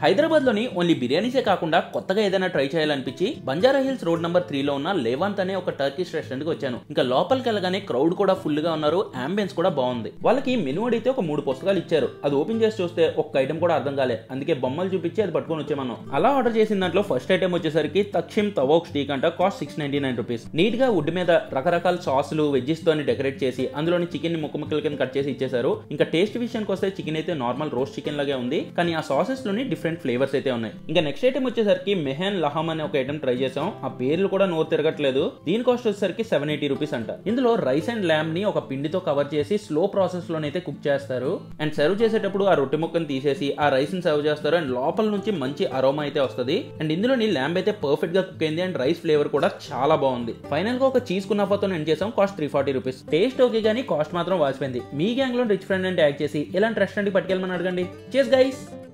హైదరాబాద్ లోని ఓన్లీ బిర్యానీసే కాకుండా కొత్తగా ఏదైనా ట్రై చేయాలనిపించి బంజారా హిల్స్ రోడ్ నంబర్ 3 లో ఉన్న లేవాంత్ అనే ఒక టర్కిష్ రెస్టారెంట్ కి వచ్చాను. ఇంకా లోపలికి వెళ్ళగానే క్రౌడ్ కూడా ఫుల్ గా ఉన్నారు, అంబియన్స్ కూడా బాగుంది. వాళ్ళకి మెనూ అడిగితే ఒక 3 పుస్తకాలు ఇచ్చారు. అది ఓపెన్ చేసి చూస్తే ఒక్క ఐటమ్ కూడా అర్థం కాలే, అందుకే బొమ్మలు చూపించి అది పట్టుకొని వచ్చామన్నాం. అలా ఆర్డర్ చేసిన దాంట్లో ఫస్ట్ ఐటమ్ వచ్చేసరికి తక్షిమ్ తవోక్ స్టీక్ అంట, కాస్ట్ 699 రూపీస్. నీట్ గా వుడ్ మీద రకరకాల సాసులు వెజ్జెస్ తోని డెకరేట్ చేసి అందులోని చికెన్ ని ముక్కల కింద కట్ చేసి ఇచ్చేసారు. ఇంకా టేస్ట్ విషయానికి వస్తే చికెన్ అయితే నార్మల్ రోస్ట్ చికెన్ లాగే ఉంది, కానీ ఆ సాసెస్ లోని డిఫరెంట్ ఫ్లేవర్స్ అయితే ఉన్నాయి. ఇంకా నెక్స్ట్ ఐటమ్ వచ్చేసరికి మెహన్ లహమ్ అనే ఒక ఐటమ్ ట్రై చేసాం. ఆ పేర్లు కూడా నోరు తిరగట్లేదు. దీని కాస్ట్ వచ్చేసరికి 780 రూపీస్ అంట. ఇందులో రైస్ అండ్ ల్యామ్ ని ఒక పిండితో కవర్ చేసి స్లో ప్రాసెస్ లోనైతే కుక్ చేస్తారు. అండ్ సర్వ్ చేసేటప్పుడు ఆ రొట్టె ముక్కను తీసేసి ఆ రైస్ ని సర్వ్ చేస్తారు. అండ్ లోపల నుంచి మంచి అరోమా అయితే వస్తుంది. అండ్ ఇందులోని ల్యాంబ్ అయితే పర్ఫెక్ట్ గా కుక్ అయింది. అండ్ రైస్ ఫ్లేవర్ కూడా చాలా బాగుంది. ఫైనల్ గా ఒక చీజ్ కునాఫాతో ఎండ్ చేసాం. Cost 340 rupees. టేస్ట్ ఓకే కానీ కాస్ట్ మాత్రం వాసిపోయింది. మీ గ్యాంగ్ లో రిచ్ ఫ్రెండ్ అంటే యాడ్ చేసి ఇలాంటి రెస్టారెంట్ కి పట్టుకెళ్ళమని అడగండి. చేస్ గైస్.